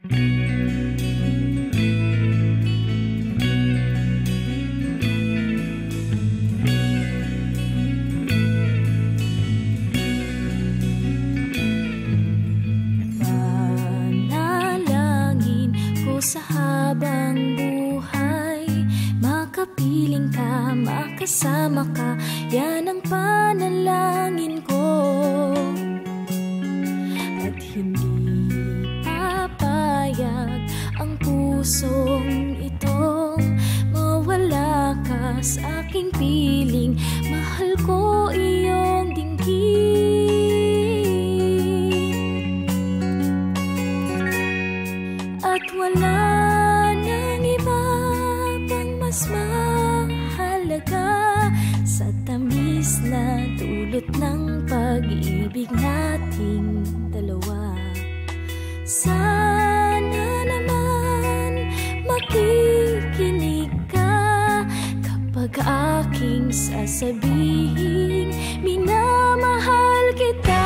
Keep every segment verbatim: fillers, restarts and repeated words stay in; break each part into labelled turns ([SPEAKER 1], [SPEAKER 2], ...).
[SPEAKER 1] Panalangin ko sa habang buhay, makapiling ka, makasama ka, yan ang panalangin ko. At hindi papayag ang pusong itong mawala ka sa aking piling. Mahal ko iyong dinggin, at wala nang iba pang mas mahalaga sa tamis na dulot ng pag-ibig nating dalawa. Sana naman makikinig ka kapag aking sasabihin minamahal kita.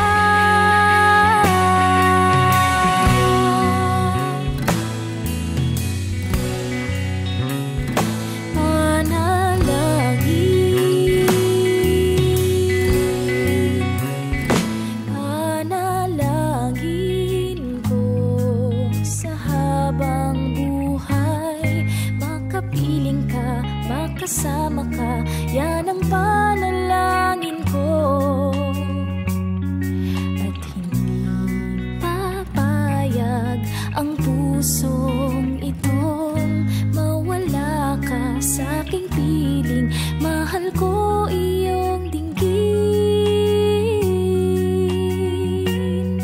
[SPEAKER 1] Kasama ka, yan ang panalangin ko. At hindi papayag ang pusong itong mawala ka sa aking piling. Mahal ko iyong dinggin,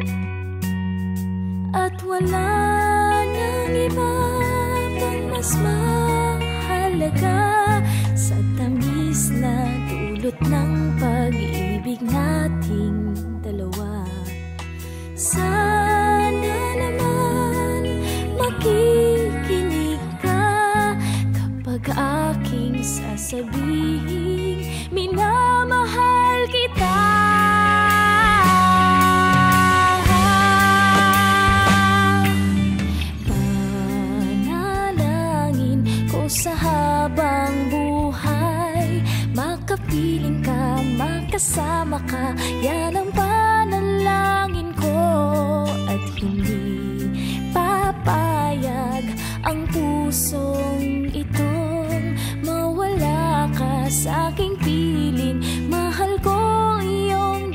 [SPEAKER 1] at wala nang iba pang mas mahalaga sa tamis na dulot ng pag-ibig nating dalawa. Sana naman makikinig ka kapag aking sasabihin minamahal kita. Panalangin ko sa habang buhay, makapiling ka, makasama ka, yan ang panalangin ko. At hindi papayag ang pusong itong mawala ka sa aking piling. Mahal ko iyong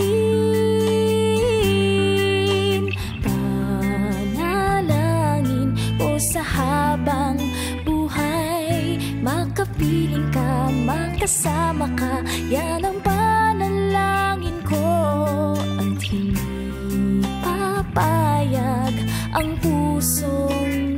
[SPEAKER 1] dinggin, panalangin ko sa habang buhay, makapiling ka, makasama ka, yan ang panalangin ko. At hindi papayag ang pusong